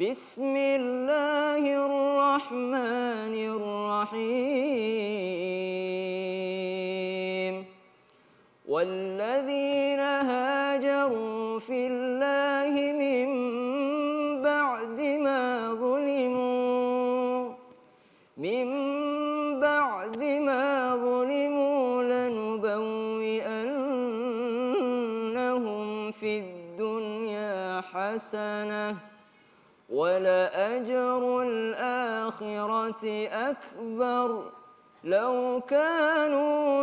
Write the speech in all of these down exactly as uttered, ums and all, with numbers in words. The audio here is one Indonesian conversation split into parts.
Bismillahirrahmanirrahim. Walladzina hajaru fillahi min ba'di ma zulimu min ba'di ma zulimu lanubawwi'annahum fid dunya hasanah wala ajrul akhirati akbar law kanu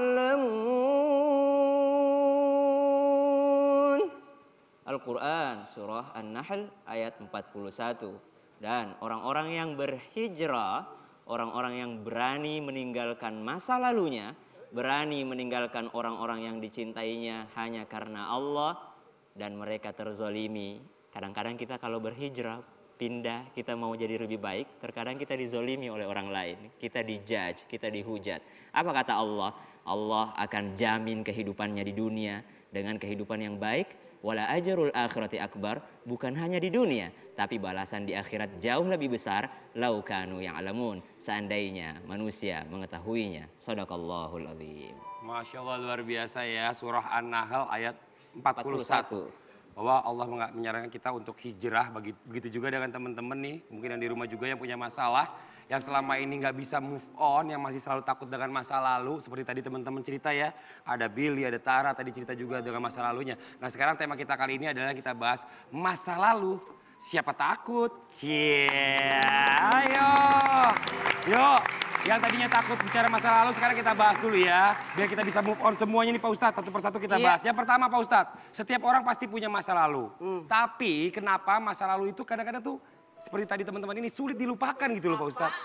ya'lamun. Al-Quran surah An-Nahl ayat empat puluh satu. Dan orang-orang yang berhijrah, orang-orang yang berani meninggalkan masa lalunya, berani meninggalkan orang-orang yang dicintainya hanya karena Allah, dan mereka terzolimi. Kadang-kadang kita kalau berhijrah, pindah, kita mau jadi lebih baik, terkadang kita dizolimi oleh orang lain, kita dijudge, kita dihujat. Apa kata Allah? Allah akan jamin kehidupannya di dunia dengan kehidupan yang baik. Wala ajrul akhirati akbar, bukan hanya di dunia, tapi balasan di akhirat jauh lebih besar. Lau kanu ya'lamun, seandainya manusia mengetahuinya. Shadaqallahul azim. Masya Allah, luar biasa ya, surah An-Nahl ayat empat puluh satu. Bahwa Allah menyarankan kita untuk hijrah, begitu juga dengan teman-teman nih, mungkin yang di rumah juga yang punya masalah, yang selama ini nggak bisa move on, yang masih selalu takut dengan masa lalu, seperti tadi teman-teman cerita ya, ada Billy, ada Tara, tadi cerita juga dengan masa lalunya. Nah sekarang tema kita kali ini adalah kita bahas masa lalu, siapa takut? Cie, ayo, yuk. Yang tadinya takut bicara masa lalu, sekarang kita bahas dulu ya. Biar kita bisa move on semuanya nih Pak Ustadz, satu persatu kita bahas. Iya. Yang pertama Pak Ustadz, setiap orang pasti punya masa lalu. Hmm. Tapi kenapa masa lalu itu kadang-kadang tuh, seperti tadi teman-teman ini sulit dilupakan gitu loh Pak Ustadz.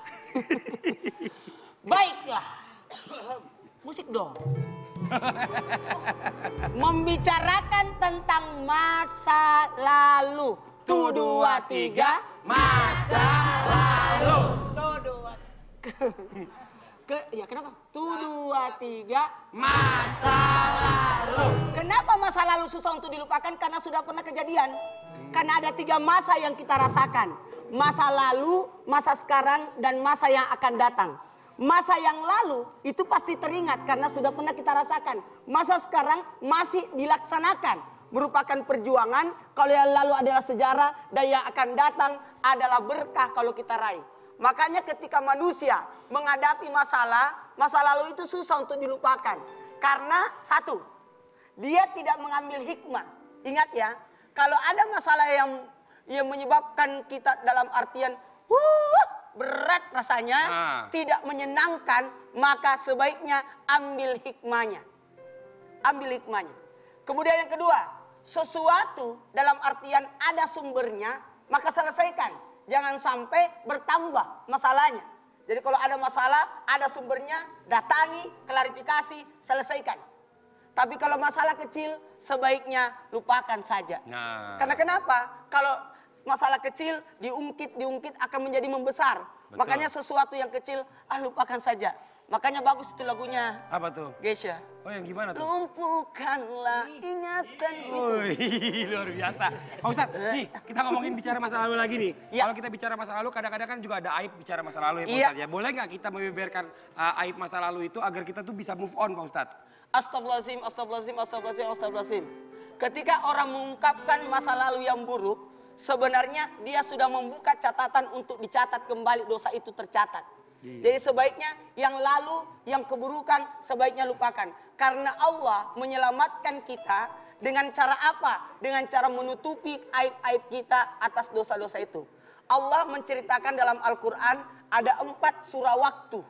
Baiklah, musik dong. Membicarakan tentang masa lalu. Tuh, dua, tiga, masa lalu. Tuh, dua, ke, ya kenapa? Tuh, dua, tiga, masa lalu. Kenapa masa lalu susah untuk dilupakan? Karena sudah pernah kejadian. Karena ada tiga masa yang kita rasakan. Masa lalu, masa sekarang, dan masa yang akan datang. Masa yang lalu itu pasti teringat karena sudah pernah kita rasakan. Masa sekarang masih dilaksanakan, merupakan perjuangan. Kalau yang lalu adalah sejarah, dan yang akan datang adalah berkah kalau kita raih. Makanya ketika manusia menghadapi masalah, masa lalu itu susah untuk dilupakan. Karena satu, dia tidak mengambil hikmah. Ingat ya, kalau ada masalah yang yang menyebabkan kita dalam artian uh, berat rasanya, ah. tidak menyenangkan, maka sebaiknya ambil hikmahnya. Ambil hikmahnya. Kemudian yang kedua, sesuatu dalam artian ada sumbernya, maka selesaikan. Jangan sampai bertambah masalahnya. Jadi kalau ada masalah, ada sumbernya, datangi, klarifikasi, selesaikan. Tapi kalau masalah kecil, sebaiknya lupakan saja. Nah. Karena kenapa? Kalau masalah kecil diungkit-diungkit akan menjadi membesar. Betul. Makanya sesuatu yang kecil, ah lupakan saja. Makanya bagus itu lagunya. Apa tuh? Geisha. Oh yang gimana tuh? Lumpuhkanlah ingatan itu. Wih, luar biasa. Pak Ustadz, nih kita ngomongin bicara masa lalu lagi nih. Ya. Kalau kita bicara masa lalu, kadang-kadang kan juga ada aib bicara masa lalu ya Pak Ustadz. Ya. Ya boleh nggak kita membeberkan uh, aib masa lalu itu agar kita tuh bisa move on Pak Ustadz? Astagfirullahaladzim, astagfirullahaladzim, astagfirullahaladzim, astagfirullahaladzim. Ketika orang mengungkapkan masa lalu yang buruk, sebenarnya dia sudah membuka catatan untuk dicatat kembali dosa itu tercatat. Iya. Jadi sebaiknya yang lalu, yang keburukan sebaiknya lupakan. Karena Allah menyelamatkan kita dengan cara apa? Dengan cara menutupi aib-aib kita atas dosa-dosa itu. Allah menceritakan dalam Al-Quran ada empat surah waktu.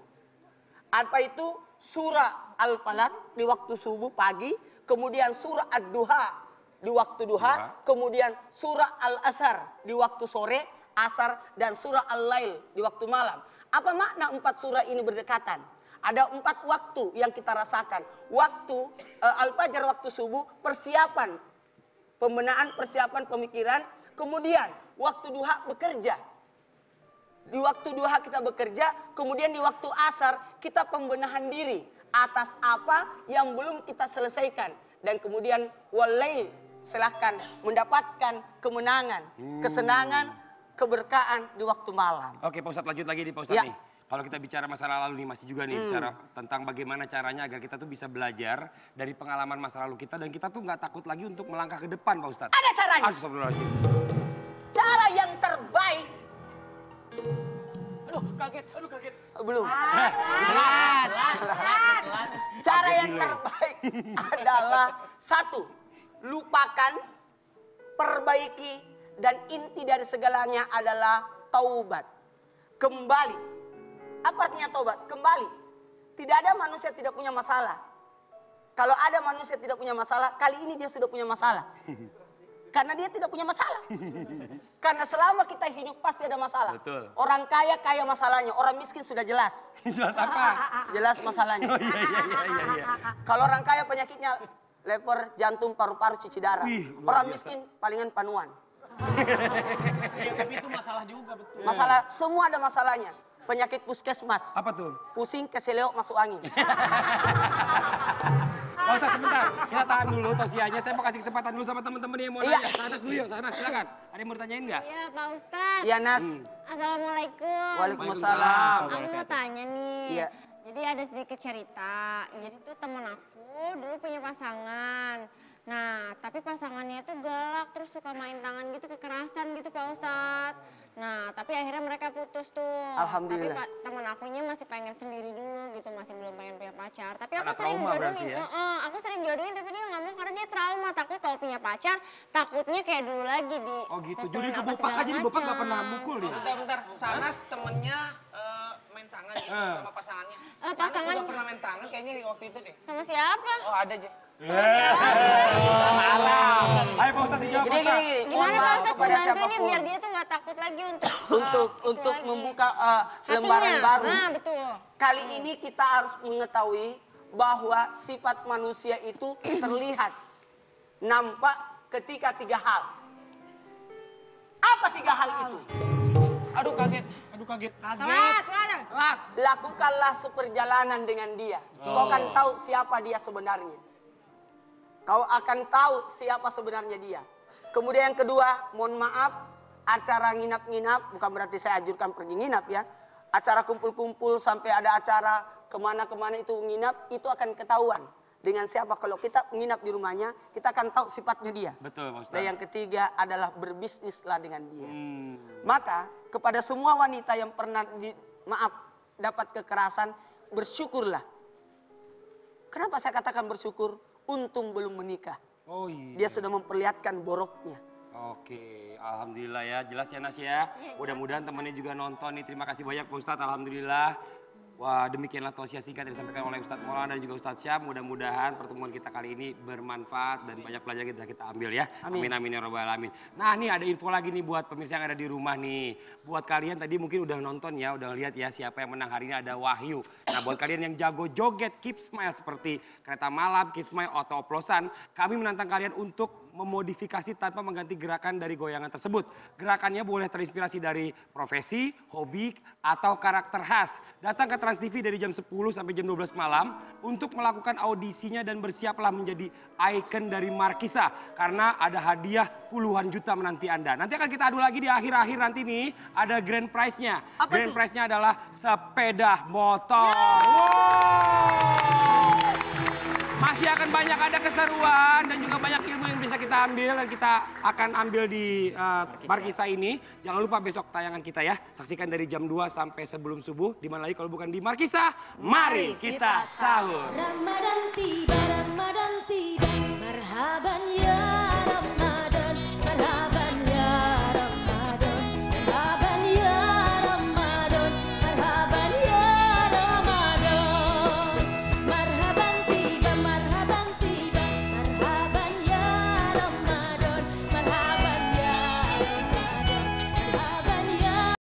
Apa itu? Surah Al-Falaq di waktu subuh pagi. Kemudian surah Ad-Duha di waktu duha. Kemudian surah Al-Asr di waktu sore, asar. Dan surah Al-Lail di waktu malam. Apa makna empat surah ini berdekatan? Ada empat waktu yang kita rasakan. Waktu uh, Al-Fajr, waktu subuh, persiapan. Pembenahan, persiapan pemikiran. Kemudian waktu duha bekerja. Di waktu duha kita bekerja. Kemudian di waktu asar kita pembenahan diri. Atas apa yang belum kita selesaikan. Dan kemudian walail, silahkan mendapatkan kemenangan, Hmm. kesenangan, keberkahan di waktu malam. Oke Pak Ustadz, lanjut lagi nih Pak Ustadz Ya. nih. Kalau kita bicara masa lalu nih masih juga nih, Hmm. bicara tentang bagaimana caranya agar kita tuh bisa belajar dari pengalaman masa lalu kita dan kita tuh nggak takut lagi untuk melangkah ke depan Pak Ustadz. Ada caranya. Astagfirullahaladzim. Cara yang terbaik. Aduh kaget, aduh kaget. Belum. Telat. Cara Kaget yang delay. terbaik adalah satu, lupakan, perbaiki, dan inti dari segalanya adalah taubat. Kembali. Apa artinya taubat? Kembali. Tidak ada manusia tidak punya masalah. Kalau ada manusia tidak punya masalah, kali ini dia sudah punya masalah. Karena dia tidak punya masalah. Karena selama kita hidup pasti ada masalah. Betul. Orang kaya, kaya masalahnya. Orang miskin sudah jelas. Jelas apa? Jelas masalahnya. Oh iya iya iya iya. iya. Kalau orang kaya penyakitnya lever, jantung, paru-paru, cuci darah. Wih, luar Orang biasa. miskin palingan panuan. Iya tapi itu masalah juga betul. Masalah, semua ada masalahnya. Penyakit puskesmas. Apa tuh? Pusing, keseleok, masuk angin. Pak Ustadz sebentar, kita tahan dulu tausiahnya. Saya mau kasih kesempatan dulu sama teman-teman yang mau Iya. nanya. Sanas dulu yuk, Sanas silakan. Ada yang mau ditanyain nggak? Iya Pak Ustadz. Iya Nas. Assalamualaikum. Waalaikumsalam. Aku mau tanya nih. Iya. Jadi ada sedikit cerita. Jadi tuh temen aku dulu punya pasangan. Nah, tapi pasangannya tuh galak, terus suka main tangan gitu, kekerasan gitu Pak Ustadz. Nah, tapi akhirnya mereka putus tuh. Alhamdulillah. Tapi pa- temen akunya masih pengen sendiri dulu gitu, masih belum pengen punya pacar. Tapi Karena aku sering trauma berarti jodohin, ya? Heeh, aku sering jodohin tapi dia nggak mau karena dia trauma. Takut kalau punya pacar, takutnya kayak dulu lagi di Oh gitu, pukulin jadi apa kebopak segala aja, jadi bapak nggak macam. pernah mukul dia? Bentar, bentar. Sanas temennya eh, main tangan gitu Eh. sama pasangannya. Eh, Sanas pasangan- juga pernah main tangan kayaknya di waktu itu deh. Sama siapa? Oh ada aja. Marah. Ayo Pak Ustadz dijawab Pak Gini, gini, Ustadz. gini. Gimana Mohon Pak maaf Ustadz kepada membantu ini siapapun. biar dia tuh nggak takut lagi untuk Untuk itu untuk lagi. membuka uh, Hatinya. lembaran baru. Nah betul. Kali ini kita harus mengetahui bahwa sifat manusia itu terlihat, nampak ketika tiga hal. Apa tiga hal itu? Aduh kaget, aduh kaget. Telat, telat. Lat. Lakukanlah seperjalanan dengan dia. Kau akan tahu siapa dia sebenarnya. Kau akan tahu siapa sebenarnya dia. Kemudian yang kedua, mohon maaf, acara nginap-nginap, bukan berarti saya anjurkan pergi nginap ya. Acara kumpul-kumpul sampai ada acara kemana-kemana itu nginap, itu akan ketahuan. Dengan siapa, kalau kita nginap di rumahnya, kita akan tahu sifatnya dia. Betul Pak Ustadz. Dan yang ketiga adalah berbisnislah dengan dia. Hmm. Maka kepada semua wanita yang pernah di, maaf dapat kekerasan, bersyukurlah. Kenapa saya katakan bersyukur? Untung belum menikah. Oh iya. Dia sudah memperlihatkan boroknya. Oke, alhamdulillah ya, jelas ya Nas ya. Mudah-mudahan temannya juga nonton nih. Terima kasih banyak Pak Ustadz, alhamdulillah. Wah, demikianlah tausiah singkat yang disampaikan oleh Ustadz Maulana dan juga Ustadz Syam. Mudah-mudahan pertemuan kita kali ini bermanfaat dan banyak pelajaran kita kita ambil ya. Amin. Amin amin ya rabbal alamin. Nah, nih ada info lagi nih buat pemirsa yang ada di rumah nih. Buat kalian tadi mungkin udah nonton ya, udah lihat ya siapa yang menang hari ini, ada Wahyu. Nah, buat kalian yang jago joget Keep Smile seperti kereta malam, Keep Smile atau oplosan, kami menantang kalian untuk memodifikasi tanpa mengganti gerakan dari goyangan tersebut. Gerakannya boleh terinspirasi dari profesi, hobi, atau karakter khas. Datang ke Trans T V dari jam sepuluh sampai jam dua belas malam untuk melakukan audisinya dan bersiaplah menjadi ikon dari Markisa. Karena ada hadiah puluhan juta menanti Anda. Nanti akan kita adu lagi di akhir-akhir nanti nih, ada grand prize-nya. Apa Grand tuh? prize-nya adalah sepeda motor. Wow. Masih akan banyak ada keseruan dan juga banyak ilmu yang bisa kita ambil dan kita akan ambil di uh, Markisa ini. Jangan lupa besok tayangan kita ya. Saksikan dari jam dua sampai sebelum subuh. Di mana lagi kalau bukan di Markisa. Mari kita sahur. Ramadan tiba, Ramadan tiba, marhaban ya Ramadan.